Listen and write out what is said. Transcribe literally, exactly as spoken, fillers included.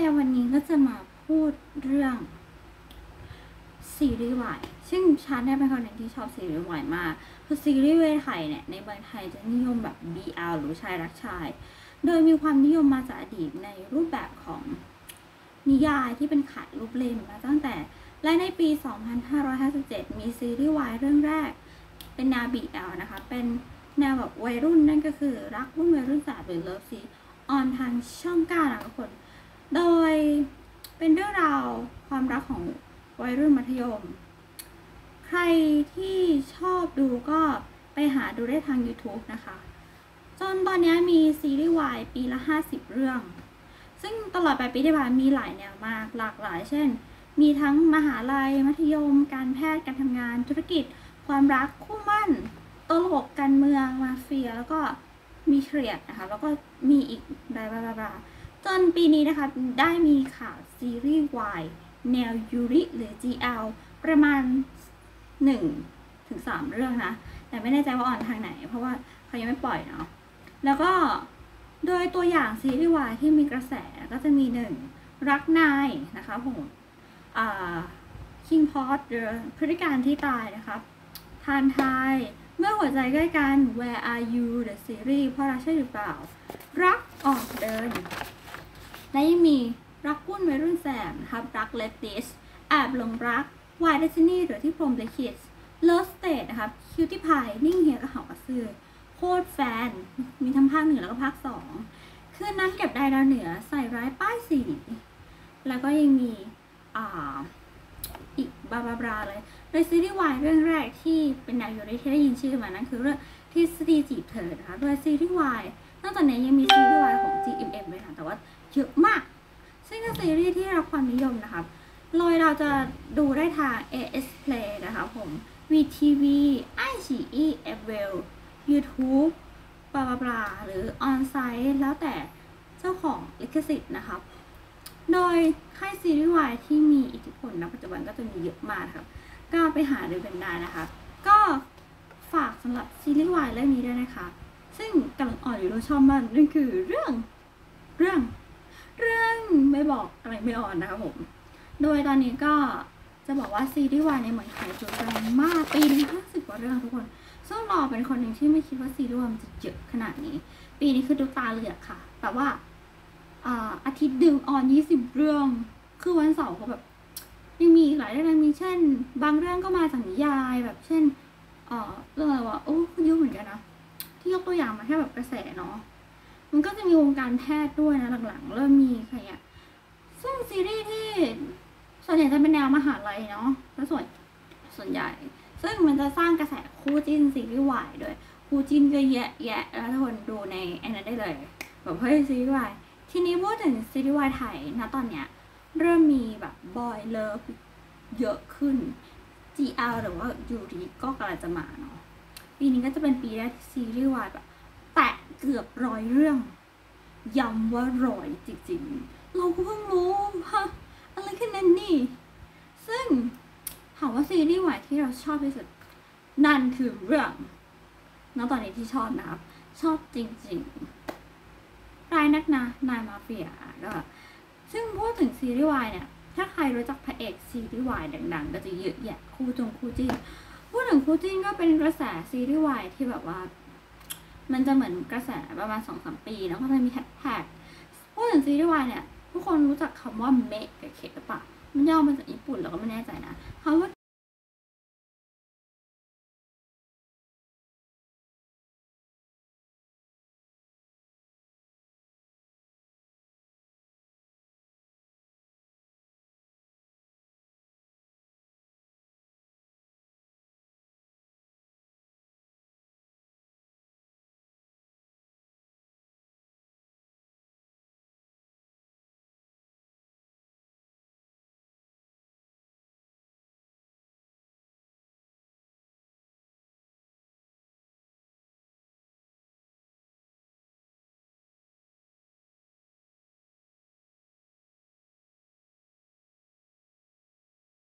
วันนี้ก็จะมาพูดเรื่องซีรีส์วายซึ่งฉันเนี่ยเป็นคนหนึ่งที่ชอบซีรีส์วายมากคือซีรีส์วายไทยเนี่ยในเมืองไทยจะนิยมแบบ บี แอล หรือชายรักชายโดยมีความนิยมมาจากอดีตในรูปแบบของนิยายที่เป็นขายรูปเล่มมาตั้งแต่และในปี สองพันห้าร้อยห้าสิบเจ็ด มีซีรีส์วายเรื่องแรกเป็นแนว บี แอล นะคะเป็นแนวแบบวัยรุ่นนั่นก็คือรักรุ่นวัยรุ่นศาสตร์หรือเลิฟซีออนทางช่องเก้านะทุกคนโดยเป็นเรื่องราวความรักของวัยรุ่นมัธยมใครที่ชอบดูก็ไปหาดูได้ทาง YouTube นะคะจนตอนนี้มีซีรีส์วายปีละห้าสิบเรื่องซึ่งตลอดไปปีที่ผ่านมามีหลายแนวมากหลากหลายเช่นมีทั้งมหาลัยมัธยมการแพทย์การทำงานธุรกิจความรักคู่มั่นตลกการเมืองมาเฟียแล้วก็มีเครียดนะคะแล้วก็มีอีกบลาบลาบลาจนปีนี้นะคะได้มีข่าวซีรีส์วายแนวยูริหรือ จี แอล ประมาณ หนึ่งถึงสาม เรื่องนะแต่ไม่แน่ใจว่าออนทางไหนเพราะว่าเขายังไม่ปล่อยเนาะแล้วก็โดยตัวอย่างซีรีส์วายที่มีกระแสก็จะมีหนึ่งรักนายนะคะผมอ่า คิงพอตหรือพฤติการที่ตายนะครับทานทายเมื่อหัวใจใกล้กัน Where Are You The Series เพราะรักใช่หรือเปล่ารักออกเดินและยังมีรักวุ่นวัยรุ่นแสบนะครับรักเลติสแอบหลงรัก Why Destiny หรือที่พรหมลิขิต Love State นะครับคิวตี้พายนิ่งเฮียกับเหากระซือโคตรแฟนมีทั้งภาคหนึ่งแล้วก็ภาคสองคืนนั้นเก็บได้ดาวเหนือใส่ร้ายป้ายสีแล้วก็ยังมีอ่าอีกบาบาบราเลยโดยซีรีส์วายเรื่องแรกที่เป็นแนวยูริที่ได้ยินชื่อมานั้นคือเรื่องที่สตีจีบเธอนะคะโดยซีรีส์วายนอกจากนี้ยังมีซีรีส์วายของ จี เอ็ม เอ็ม ด้วยค่ะแต่ว่าเยอะมากซึ่งเป็นซีรีส์ที่รับความนิยมนะคะโดยเราจะดูได้ทาง เอ เอส Play นะคะผม วี ที วี ไอ ซี อี เอฟ เวล YouTube บลาบลาบลาหรือ On Site แล้วแต่เจ้าของลิขสิทธิ์นะคะโดยค่ายซีรีส์วายที่มีอิทธิพลณปัจจุบันก็จะมีเยอะมากครับก็ไปหาดูกันได้นะคะก็ฝากสำหรับซีรีส์วายเรื่องนี้ด้วยนะคะซึ่งกำลังอ่อนอยู่เราชอบมากนั่นคือเรื่องเรื่องเรื่องไม่บอกอะไรไม่อ่อนนะคะผมโดยตอนนี้ก็จะบอกว่าซีรีส์วายในเมืองไทยจุดแรงมากปีนึงห้าสิบกว่าเรื่องทุกคนซึ่งเราเป็นคนหนึ่งที่ไม่คิดว่าซีรีส์วายมันจะเยอะขนาดนี้ปีนี้คือดูตาเหลือกค่ะแต่ว่าอาทิตย์ดึงออนยี่สิบเรื่องคือวันเสาร์ก็แบบยังมีหลายเรื่องมีเช่นบางเรื่องก็มาจากนิยายแบบเช่นเอ่อเรื่องอะไรวะโอ้เยอะเหมือนกันนะที่ยกตัวอย่างมาแค่แบบกระแสเนาะมันก็จะมีวงการแพทย์ด้วยนะหลังๆเริ่มมีใครอ่ะซึ่งซีรีส์ที่ส่วนใหญ่จะเป็นแนวมหาลัยเนาะแล้วส่วนส่วนใหญ่ซึ่งมันจะสร้างกระแสคู่จิ้นซีรีส์วายด้วยคู่จิ้นก็แยะแยะแล้วทุกคนดูในไอ้นั้นได้เลยแบบเฮ้ยซีรีส์วายทีนี้พูดถึงซีรีส์วายไทยนะตอนเนี้ยเริ่มมีแบบบอยเลิฟเยอะขึ้น จี แอล หรือว่ายูริก็กำลังจะมาเนาะปีนี้ก็จะเป็นปีแรกที่ซีรีส์วายแบบแตะเกือบร้อยเรื่องย้ำว่าร้อยจริงๆเราก็เพิ่งรู้ฮะอะไรขนาดนี้ซึ่งถามว่าซีรีส์วายที่เราชอบที่สุดนั่นคือเรื่องณตอนนี้ที่ชอบนะครับชอบจริงๆรายนักนะนายมาเฟียก็ซึ่งพูดถึงซีรีส์วายเนี่ยถ้าใครรู้จักพระเอกซีรีส์วายดังๆก็จะเยอะแยะคู่จงคู่จิ้นพูดถึงคู่จิ้นก็เป็นกระแสซีรีส์วายที่แบบว่ามันจะเหมือนกระแสประมาณ สองถึงสาม ปีแล้วก็จะมีแฮชแท็กพูดถึงซีรีส์วายเนี่ยทุกคนรู้จักคำว่าเมะกับเคหรือเปล่ามันย่อมาจากญี่ปุ่นแล้วก็ไม่แน่ใจนะคำว่า